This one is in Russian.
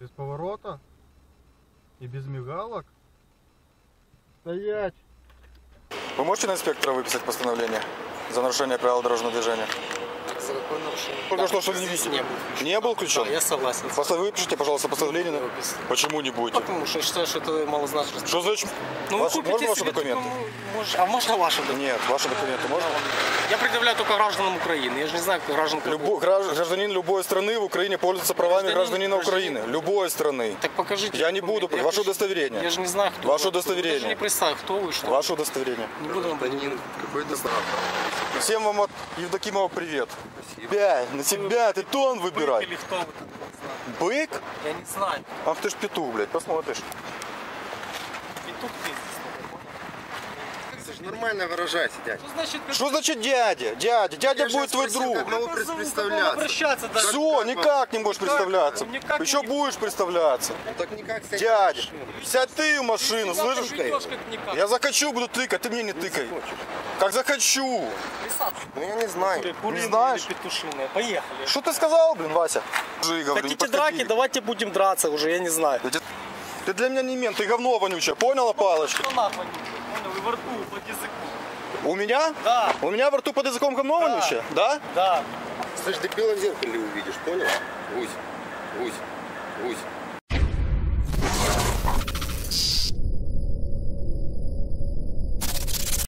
Без поворота? И без мигалок? Стоять! Вы можете на инспектора выписать постановление за нарушение правил дорожного движения? За какое нарушение? Только что не видите? Не был включен. Не был включен? Да, я согласен. Выпишите, пожалуйста, постановление. Не выписал. Почему не будете? Потому что я считаю, что это малозначно. Что значит? Ну, вы купите можно ваши себе документы? А можно ваши документы? Нет, ваши документы можно? Я предъявляю только гражданам Украины. Я же не знаю, как граждан Гражданин любой страны в Украине пользуется правами гражданина гражданин. Украины. Любой страны. Так покажите. Я не буду. документы. Ваше Я удостоверение. Я же не знаю, кто Ваше вы. удостоверение. Я же не представил, кто вы, что. Ваше удостоверение. Не буду вам Гражданин, какой-то знак. Всем вам от Евдокимова привет. Тебя, на тебя, ты тон выбирай. Или кто вы? Бык? Я не знаю. Ах ты ж петух, блядь, посмотришь. Петух ты здесь. Нормально выражайся, дядя. Что значит? Что значит дядя? Дядя будет твой друг. Как могу представляться? Обращаться даже. Все, никак не можешь представляться. Никак Еще не- будешь представляться. Так никак сядь. Дядя, сядь ты в машину, слышишь? Ведешь как никак. Я захочу, буду тыкать, ты мне не тыкай. Как захочу. Ну я не знаю. Куриные знаешь? или петушиные. Поехали. Что ты сказал, блин, Вася? Говорю, не Хотите подходи. драки? Давайте будем драться уже, я не знаю. Ты для меня не мент, ты говно вонючее, поняла, палочка? Что нахуй? Вы во рту, под языком. У меня? Да. У меня во рту под языком говно вонючее? Да? Да. Слышь, ты пила в зеркале увидишь, понял? Гусь, гусь, гусь.